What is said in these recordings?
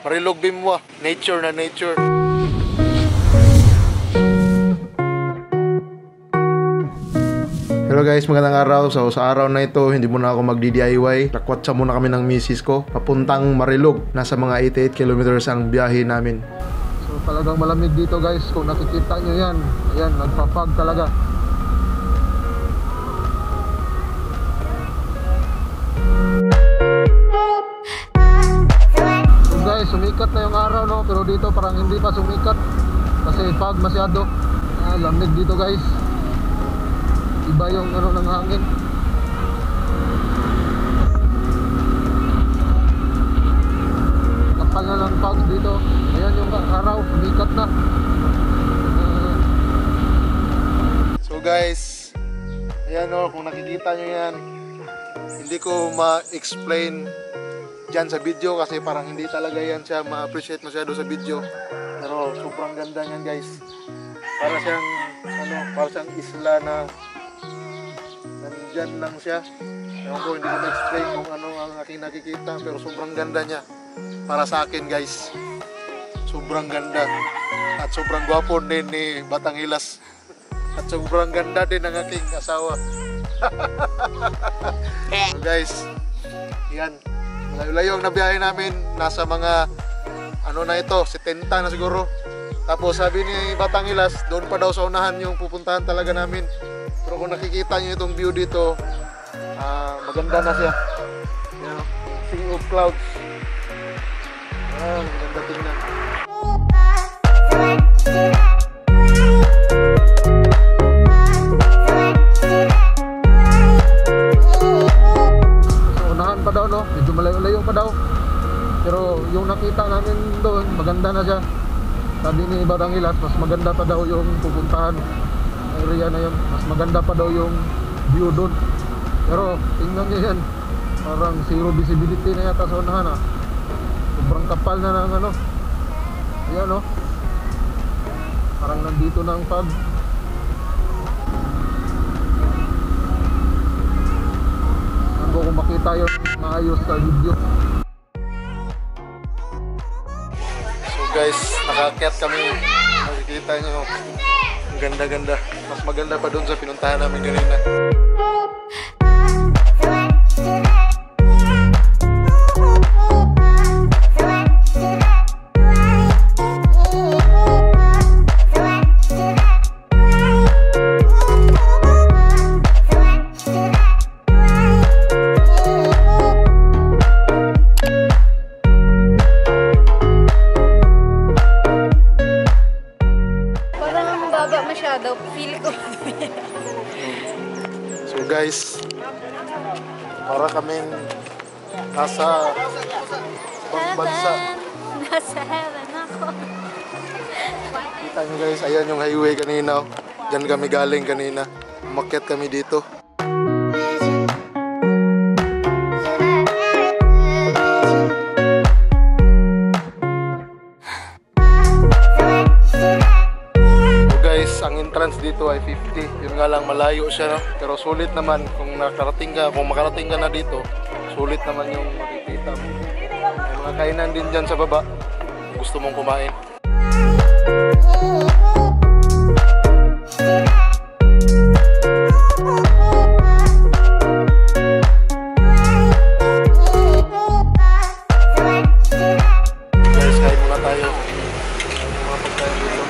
Marilog Bimwa, nature na nature. Hello guys, magandang araw. So sa araw na ito, hindi muna ako magdi-DIY. Nakwatsa muna kami ng misis ko papuntang Marilog. Nasa mga 88 kilometers ang biyahe namin. So talagang malamig dito guys. Kung nakikita nyo yan, ayan, nagpa-fog talaga. So guys, sumikat na yung araw, no? Pero dito parang hindi pa sumikat kasi fog masyado. Lamig dito guys. Iba yung ano ng hangin. Kapal na lang fog dito. Ayan yung araw, sumikat na. So guys, ayan o, kung nakikita nyo yan, hindi ko ma-explain dyan sa video kasi parang hindi talaga yan siya ma-appreciate masyado sa video. Pero sobrang ganda nyan guys. Para siyang ano, para siyang isla na nandyan lang siya. Ewan ko, hindi ko ma-explain kung ano ang aking nakikita, pero sobrang ganda niya para sa akin guys. Sobrang ganda at sobrang gwapo din ni Batangilas at sobrang ganda din ng aking asawa. So guys, yan, malayo-layo ang nabiyahe namin. Nasa mga ano na ito, 70 na siguro. Tapos sabi ni Batangilas, doon pa daw sa unahan yung pupuntahan talaga namin. Pero kung nakikita nyo itong view dito, maganda na siya. Yan, sea of clouds. Maganda tingnan. So unahan pa daw, no? Medyo malayo-layo pa daw. Pero yung nakita namin doon, maganda na siya. Sabi ni Batangilas, mas maganda pa daw yung pupuntahan area na yun. Mas maganda pa daw yung view doon. Pero tingnan nyo yan, parang zero visibility na yata sa unahan. Sobrang kapal na ng ano. Ayan o, parang nandito na ang fog. Saan ko kung makita yun maayos sa video. So guys, nakakyat kami. Nakikita nyo, ang ganda-ganda. Mas maganda pa doon sa pinuntahan namin kanina. So guys, para kaming nasa bansa. Nasa heaven ako. Kita nyo guys, ayan yung highway kanina. Diyan kami galing kanina. Umakyat kami dito. Ang entrance dito ay 50. Yun nga lang, malayo siya, no? Pero sulit naman kung nakarating ka, kung makarating ka na dito, sulit naman yung makikita mo. May mga kainan din dyan sa baba kung gusto mong kumain. Guys, kain muna tayo. Mga pagkain dito.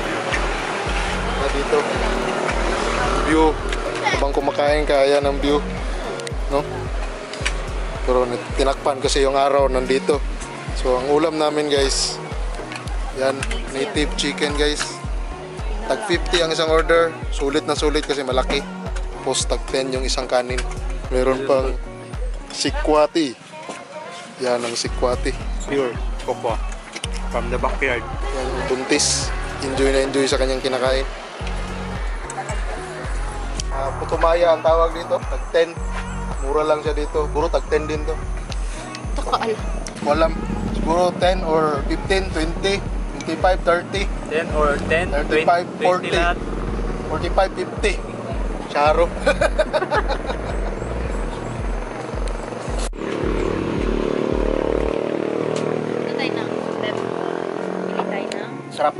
Dito view habang kumakain ka, ayan ang view, no? Pero tinakpan kasi yung araw nandito. So ang ulam namin guys, yan, native chicken guys. Tag 50 ang isang order. Sulit na sulit kasi malaki. Tapos tag 10 yung isang kanin. Meron pang sikwati. Yan ang sikwati, pure cocoa from the backyard. yan, buntis. Enjoy na enjoy sa kanyang kinakain. Putumaya ang tawag dito, tag 10. Mura lang siya dito, puro tag 10 din to. Ito ko alam. Walam, siguro 10 or 15, 20, 25, 30, 10 or 10, 35, 20 lahat. 45, 50. Charo. Tatay na. Sarap.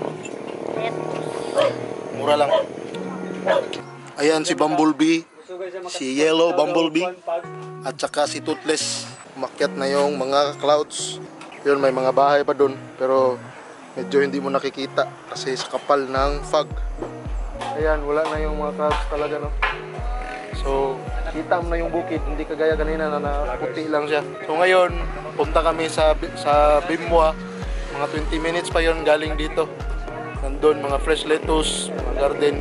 Mura lang. Ayan si Bumblebee, si Yellow Bumblebee, at saka si Toothless. Umakyat na yung mga clouds. Yun, may mga bahay pa dun, pero medyo hindi mo nakikita kasi sa kapal ng fog. Ayan, wala na yung mga clouds talaga, no? So, kita mo na yung bukid, hindi kagaya kanina na puti lang siya. So ngayon, punta kami sa Bimwa. Mga 20 minutes pa yon galing dito. Nandun, mga fresh lettuce, mga garden.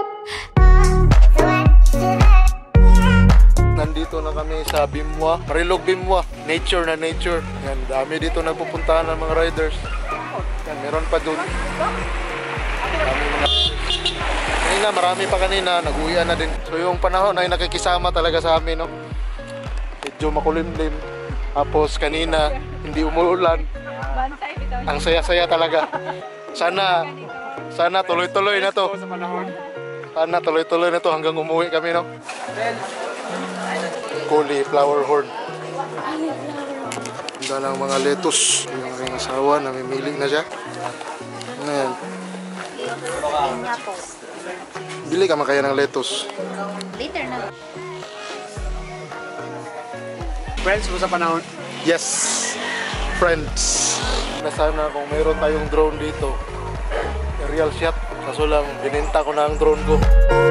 Nandito na kami sa Bimwa, Marilog Bimwa, nature na nature. Yan, dami dito nagpupuntahan ng mga riders. Yan, meron pa doon. Kanina, marami pa kanina, nag-uwian na din. So yung panahon ay nakikisama talaga sa amin, no? Medyo makulimlim. Tapos kanina, hindi umuulan. Ang saya-saya talaga. Sana tuloy-tuloy na to. Sana tuloy-tuloy na to hanggang umuwi kami, no? Cauliflower horn. Ganda lang mga lettuce. Yung aking asawa, namimili na siya. Ayan. Bili ka makaya ng lettuce. Later na. Friends mo sa panahon. Yes, friends. Na sana kung mayroon tayong drone dito, aerial shot. Kaso lang, bininta ko na ang drone ko.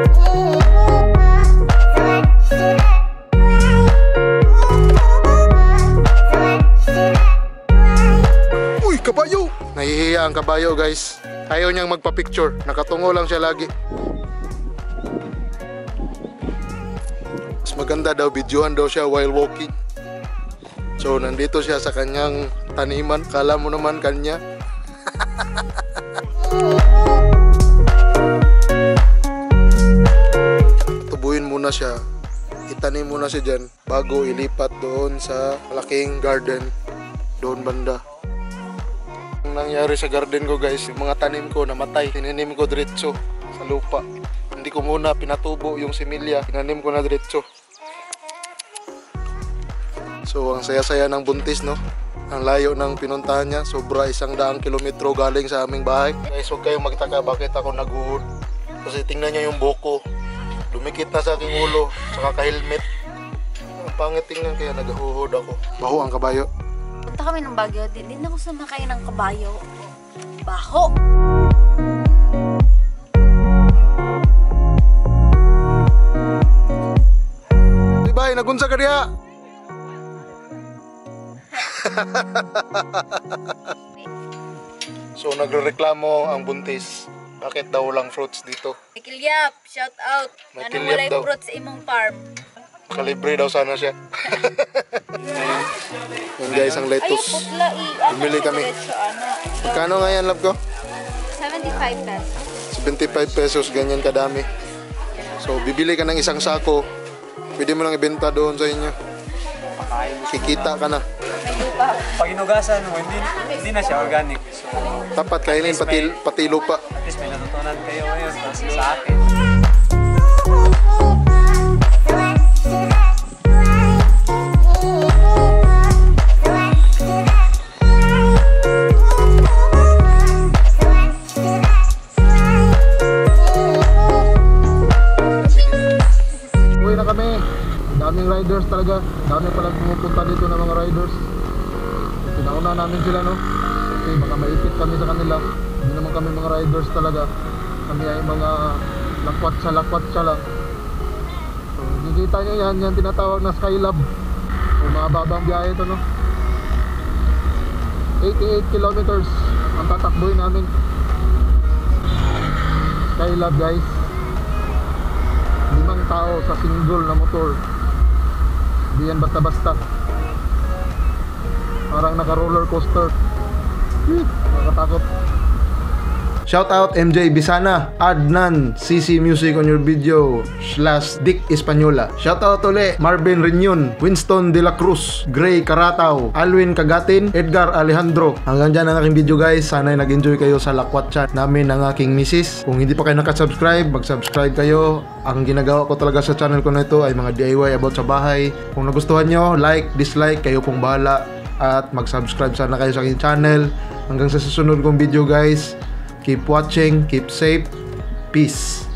Uy, kabayo! Nahihiya ang kabayo, guys. Ayaw niyang magpa-picture. Nakatungo lang siya lagi. Mas maganda daw, videohan daw siya while walking. So, nandito siya sa kanyang taniman. Kala mo naman kanya. Tubuin muna siya. Itanim muna siya dyan bago ilipat doon sa malaking garden. Doon banda. Ang nangyari sa garden ko, guys, yung mga tanim ko namatay. Tinanim ko diretso sa lupa. Hindi ko muna pinatubo yung similya. Tinanim ko na diretso. So, ang saya-saya ng buntis, no? Ang layo ng pinuntahan niya. Sobra 100 kilometro galing sa aming bahay. Guys, huwag kayong magtaka bakit ako nag-uod. Kasi tingnan niya yung buko. Dumikit na sa aking ulo. Saka ka-helmet. Ang pangit tingnan kaya nag-uod ako. Baho ang kabayo. Punta kami ng Baguio. Din ako sumakay ng kabayo. Baho! Diba, nagunsa ka diya? So nagrereklamo ang buntis. Bakit daw walang fruits dito? Kilyap, shout out. May Ano kilyap walay daw. fruit sa imong farm? Kalibre daw sana siya. Yan guys, ang Ay, lettuce. putla Bumili kami. Magkano nga yan, love ko? 75 pesos. 75 pesos, ganyan kadami. So bibili ka ng isang sako. Pwede mo lang ibenta doon sa inyo. Kikita ka na. May lupa. Pag inugasan mo, hindi na siya organic. So, Tapat kainin pati lupa. at least may natutunan kayo ngayon sa akin. Uwi na kami. Daming riders talaga. Dami palang pumupunta dito ng mga riders. Pinauna namin sila, no? Kasi baka maipit kami sa kanila. Hindi naman kami mga riders talaga. Kami ay mga lakwat sa lang. So, nakikita nyo yan. Yan tinatawag na Skylab. So, mga babang biyahe ito, no? 88 kilometers ang tatakbuhin namin. Skylab, guys. 5 tao sa single na motor. Hindi yan basta-basta. Parang naka roller coaster. Nakatakot. Shout out MJ Bisana, Adnan CC Music on your video / Dick Española. Shout out uli Marvin Reunion, Winston De La Cruz, Gray Carataw, Alwin Kagatin, Edgar Alejandro. Hanggang dyan ang aking video, guys. Sana'y nag-enjoy kayo sa lakwat chat namin ng aking misis. Kung hindi pa kayo nakasubscribe, mag-subscribe kayo. Ang ginagawa ko talaga sa channel ko na ito ay mga DIY about sa bahay. Kung nagustuhan nyo, like, dislike, kayo pong bahala. At mag-subscribe sana kayo sa aking channel. Hanggang sa susunod kong video, guys. Keep watching, keep safe. Peace.